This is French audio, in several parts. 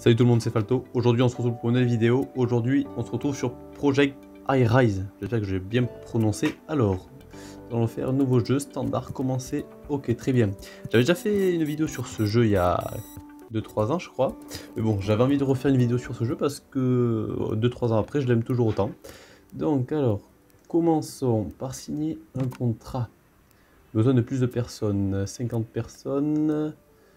Salut tout le monde, c'est Falto. Aujourd'hui on se retrouve pour une nouvelle vidéo. Aujourd'hui on se retrouve sur Project High Rise. J'espère que j'ai bien prononcé. Alors, nous allons faire un nouveau jeu, standard, commencer. Ok, très bien. J'avais déjà fait une vidéo sur ce jeu il y a 2-3 ans je crois. Mais bon, j'avais envie de refaire une vidéo sur ce jeu parce que 2-3 ans après je l'aime toujours autant. Donc alors, commençons par signer un contrat. Besoin de plus de personnes, 50 personnes.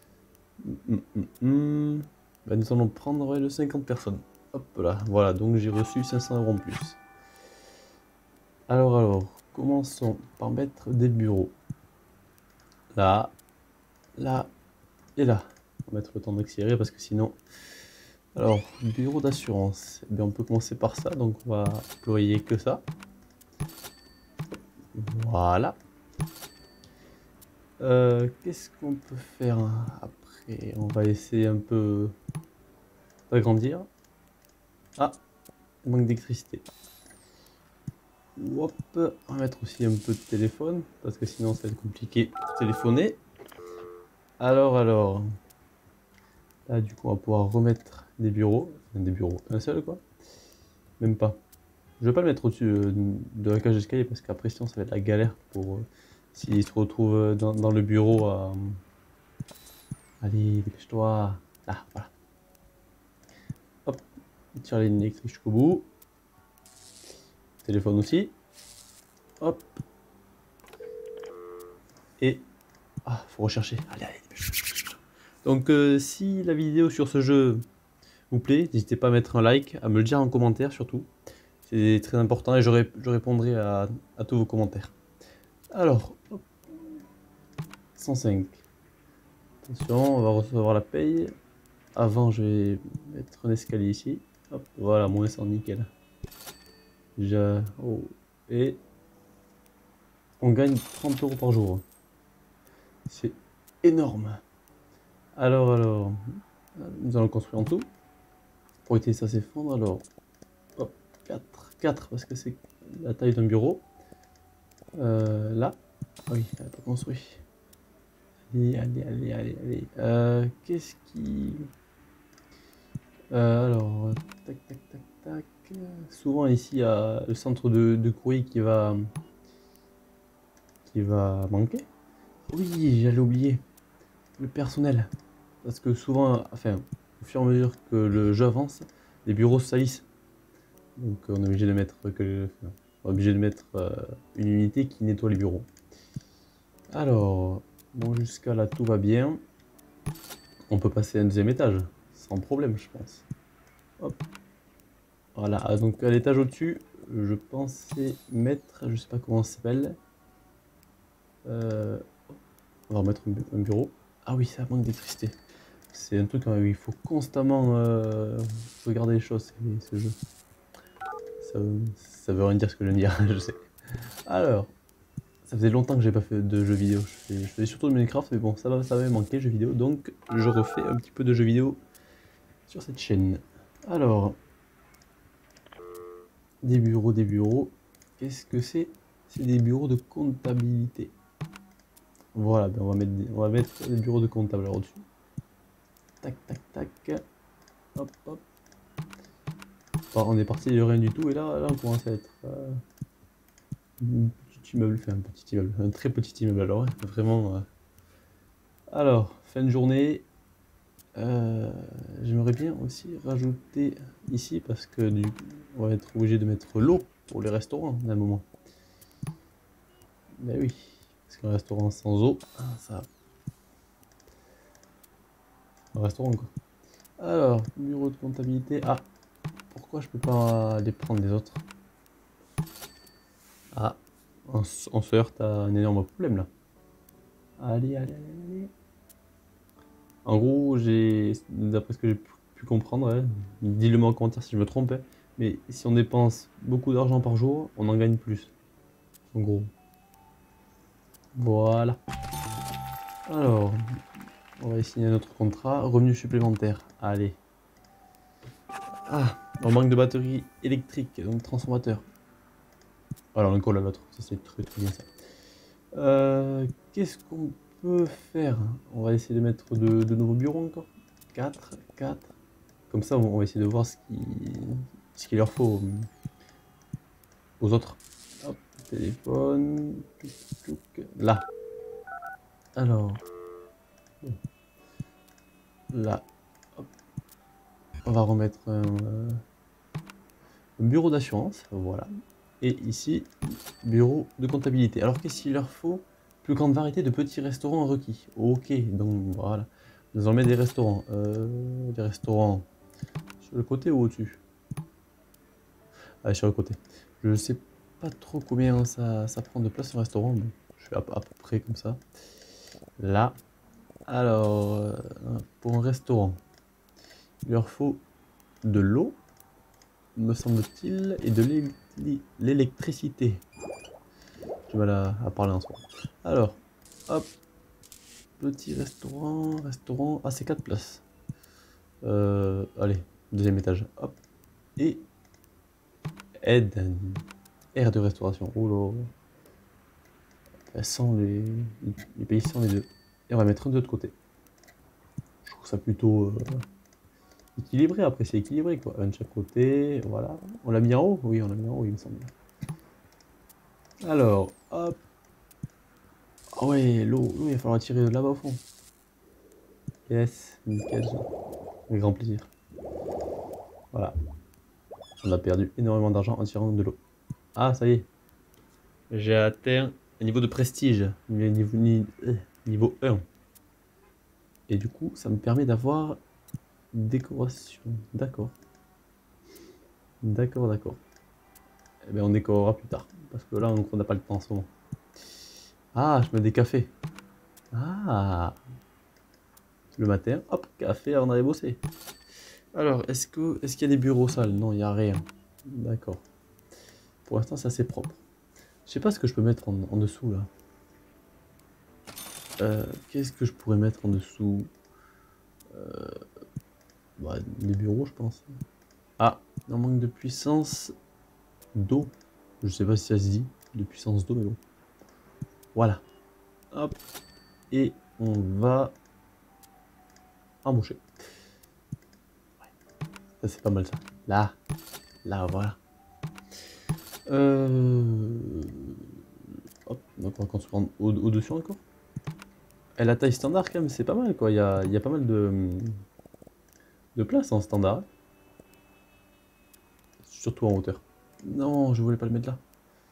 Ben, nous allons prendre le 50 personnes. Hop là, voilà, donc j'ai reçu 500 € en plus. Alors, commençons par mettre des bureaux. Là, là et là. On va mettre le temps d'accélérer parce que sinon... Alors, bureau d'assurance. Eh bien, on peut commencer par ça, donc on va employer que ça. Voilà. Qu'est-ce qu'on peut faire après? On va essayer un peu d'agrandir. Ah, il manque d'électricité. Hop, on va mettre aussi un peu de téléphone, parce que sinon ça va être compliqué de téléphoner. Alors, là du coup on va pouvoir remettre des bureaux, un seul quoi, même pas. Je vais pas le mettre au-dessus de la cage d'escalier, parce qu'après sinon ça va être la galère pour s'il se retrouve dans le bureau à... Allez, dépêche-toi. Là, voilà. Hop, tire la ligne électrique jusqu'au bout. Téléphone aussi. Hop. Et... Ah, faut rechercher. Allez, donc si la vidéo sur ce jeu vous plaît, n'hésitez pas à mettre un like, à me le dire en commentaire surtout. C'est très important et je répondrai à tous vos commentaires. Alors, hop, 105. Attention, on va recevoir la paye. Avant, je vais mettre un escalier ici. Hop, voilà, moins 100, nickel. Oh, et on gagne 30 € par jour. C'est énorme. Alors, nous allons construire en tout. Pour éviter ça s'effondre, alors, hop, 4 parce que c'est la taille d'un bureau. Là, ah oui, elle n'a pas construit. Allez. Qu'est-ce qui... alors, tac. Souvent ici, il y a le centre de courrier qui va manquer. Oui, j'allais oublier. Le personnel. Parce que souvent, enfin, au fur et à mesure que le jeu avance, les bureaux se salissent. Donc on est obligé de mettre une unité qui nettoie les bureaux. Alors, bon, jusqu'à là tout va bien. On peut passer à un deuxième étage, sans problème je pense. Hop. Voilà, donc à l'étage au-dessus, je pensais mettre, je sais pas comment ça s'appelle. On va remettre un bureau. Ah oui, ça manque d'électricité. C'est un truc où il faut constamment regarder les choses, ce jeu. Ça veut rien dire ce que je viens de dire, je sais. Alors, ça faisait longtemps que j'ai pas fait de jeux vidéo. Je faisais surtout de Minecraft, mais bon, ça m'avait manqué jeux vidéo, donc je refais un petit peu de jeux vidéo sur cette chaîne. Alors, des bureaux. Qu'est-ce que c'est? C'est des bureaux de comptabilité. Voilà, ben on va mettre les bureaux de comptable là au-dessus. Tac. Hop. Bon, on est parti de rien du tout, et là on commence à être un petit immeuble, un très petit immeuble alors, hein, vraiment. Alors, fin de journée. J'aimerais bien aussi rajouter ici, parce que on va être obligé de mettre l'eau pour les restaurants d'un moment. Ben oui, parce qu'un restaurant sans eau, ça... Un restaurant quoi. Alors, bureau de comptabilité. Ah, pourquoi je peux pas les prendre les autres? Ah, on se heurte à un énorme problème là. Allez. En gros, d'après ce que j'ai pu comprendre, hein, dis-le-moi en commentaire si je me trompe, hein, mais si on dépense beaucoup d'argent par jour, on en gagne plus. En gros. Voilà. Alors, on va signer notre contrat. Revenu supplémentaire. Allez. Ah, on manque de batterie électrique, donc transformateur. Voilà, on le colle à l'autre. Ça, c'est très bien ça. Qu'est-ce qu'on peut faire? On va essayer de mettre de nouveaux bureaux encore. 4. Comme ça, on va essayer de voir ce qu'il leur faut aux autres. Hop, téléphone. Tchouk, tchouk. Là. Alors. Là. Hop. On va remettre un bureau d'assurance. Voilà. Et ici, bureau de comptabilité. Alors, qu'est-ce qu'il leur faut? Plus grande variété de petits restaurants requis. Ok, donc voilà. Nous allons mettre des restaurants. Des restaurants sur le côté ou au-dessus? Ah, sur le côté. Je sais pas trop combien ça prend de place un restaurant. Bon, je fais à peu près comme ça. Là. Alors, pour un restaurant, il leur faut de l'eau, me semble-t-il, et de l'électricité. J'ai mal à parler en soi. Alors, hop. Petit restaurant. Ah, c'est 4 places. Allez, deuxième étage. Hop. Et aide. Aire de restauration. Oh là. Sans les pays sans les deux. Et on va mettre un de l'autre côté. Je trouve ça plutôt équilibré. Après, c'est équilibré quoi. Un de chaque côté. Voilà. On l'a mis en haut? Oui, on l'a mis en haut, il me semble. Alors, hop. Ah ouais, l'eau, il va falloir tirer de là-bas au fond. Yes, nickel. Avec grand plaisir. Voilà. On a perdu énormément d'argent en tirant de l'eau. Ah, ça y est. J'ai atteint un niveau de prestige. Niveau 1. Et du coup, ça me permet d'avoir décoration. D'accord. D'accord, d'accord. Eh bien, on décorera plus tard. Parce que là, on n'a pas le temps en ce moment. Ah, je mets des cafés. Ah. Le matin, hop, café avant d'aller bosser. Alors, est-ce qu'il y a des bureaux sales? Non, il n'y a rien. D'accord. Pour l'instant, c'est assez propre. Je sais pas ce que je peux mettre en dessous, là. Qu'est-ce que je pourrais mettre en dessous? Bah, des bureaux, je pense. Ah, un manque de puissance d'eau. Je sais pas si ça se dit, de puissance d'eau, mais bon. Voilà. Hop. Et on va embaucher. Ouais. Ça, c'est pas mal, ça. Là. Là, voilà. Hop, donc on va construire au-dessus encore. Et la taille standard, quand même, c'est pas mal, quoi. Il y a pas mal de place en standard. Surtout en hauteur. Non, je voulais pas le mettre là.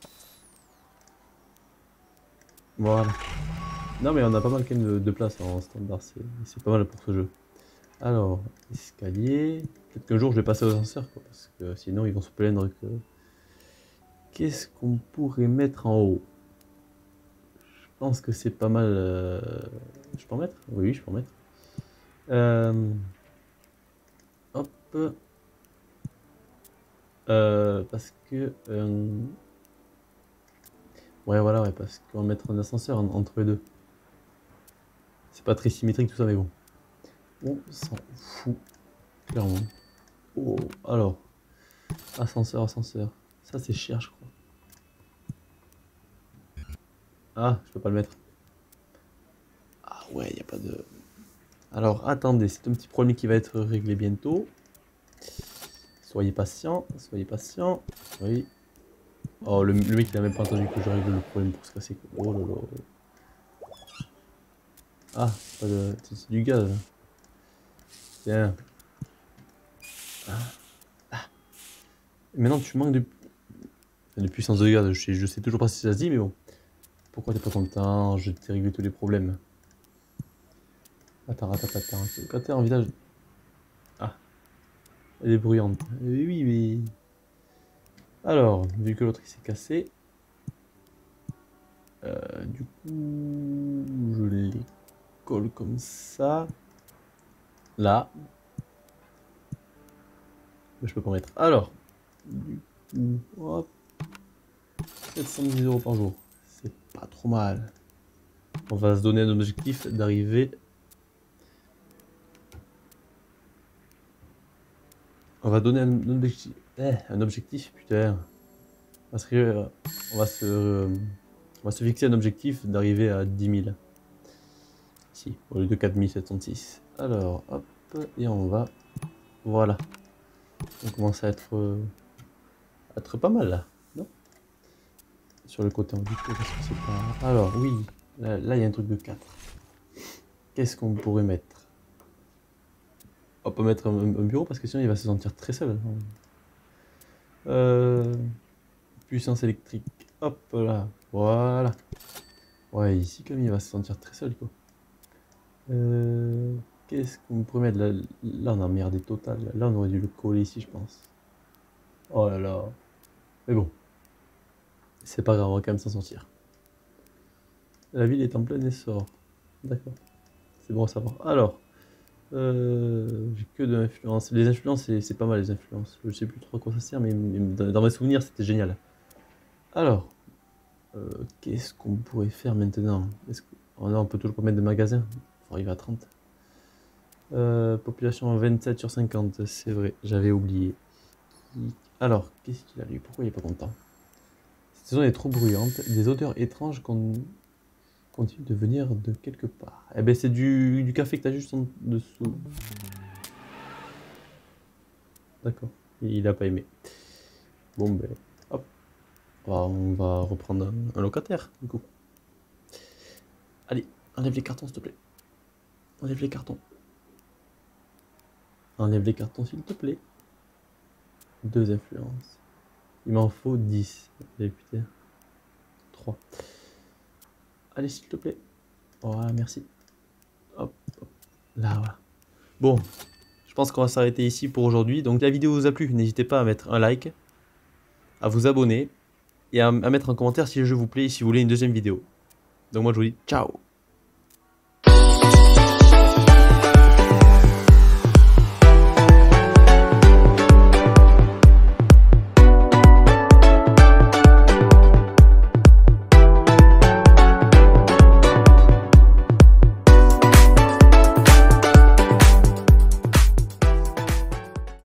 Voilà. Non, mais on a pas mal quand même de place en standard. C'est pas mal pour ce jeu. Alors, escalier. Peut-être qu'un jour je vais passer aux ascenseurs, quoi, parce que sinon ils vont se plaindre que... Qu'est-ce qu'on pourrait mettre en haut? Je pense que c'est pas mal... Je peux en mettre? Oui, je peux en mettre. Hop. Parce que... Ouais, voilà, ouais, parce qu'on va mettre un ascenseur entre les deux. C'est pas très symétrique tout ça, mais bon. On s'en fout, clairement. Oh, alors. Ascenseur. Ça, c'est cher, je crois. Ah, je peux pas le mettre. Ah ouais, y a pas de... Alors, attendez, c'est un petit problème qui va être réglé bientôt. Soyez patient, soyez patient. Oui. Oh, le mec, il a même pas entendu que je règle le problème pour se casser. Oh là là. Ah, c'est du gaz. Tiens. Ah. Ah. Maintenant, tu manques de puissance de gaz. Je sais toujours pas si ça se dit, mais bon. Pourquoi t'es pas content? Je t'ai réglé tous les problèmes. Attends. Quand t'es en village... Ah. Elle est bruyante. Oui, mais... Alors, vu que l'autre il s'est cassé... du coup... Je les colle comme ça. Là. Mais je peux pas mettre. Alors, du coup... Hop. 710 € par jour. C'est pas trop mal. On va se donner un objectif d'arriver... On va donner un objectif, putain. Parce que on va se fixer un objectif d'arriver à 10 000. Ici, au lieu de 4706. Alors, hop, et on va Voilà. On commence à être pas mal là, non? Sur le côté, on dit que parce que c'est pas... Alors, oui, là, il y a un truc de 4. Qu'est-ce qu'on pourrait mettre? On peut mettre un bureau parce que sinon il va se sentir très seul. Puissance électrique. Hop là. Voilà. Ouais, ici comme il va se sentir très seul quoi. Qu'est-ce qu'on pourrait mettre là? Là on a merdé total. Là on aurait dû le coller ici je pense. Oh là là. Mais bon. C'est pas grave, on va quand même s'en sortir. La ville est en plein essor. D'accord. C'est bon à savoir. Alors. J'ai que de l'influence. Les influences, c'est pas mal les influences. Je sais plus trop à quoi ça sert, mais dans mes souvenirs, c'était génial. Alors, qu'est-ce qu'on pourrait faire maintenant? Oh non, on peut toujours pas mettre de magasin. Faut arriver à 30. Population 27 sur 50, c'est vrai, j'avais oublié. Alors, qu'est-ce qu'il a lui? Pourquoi il est pas content? Cette saison est trop bruyante. Des odeurs étranges continuent de venir de quelque part. Eh ben, c'est du café que t'as juste en dessous. D'accord, il a pas aimé. Bon ben, hop, on va reprendre un locataire, du coup. Allez, enlève les cartons, s'il te plaît. Enlève les cartons. Enlève les cartons, s'il te plaît. 2 influences. Il m'en faut 10. Et putain. 3. Allez, s'il te plaît. Voilà, merci. Hop, hop. Là, voilà. Bon, je pense qu'on va s'arrêter ici pour aujourd'hui. Donc, la vidéo vous a plu, n'hésitez pas à mettre un like, à vous abonner et à mettre un commentaire si le jeu vous plaît et si vous voulez une deuxième vidéo. Donc moi, je vous dis ciao.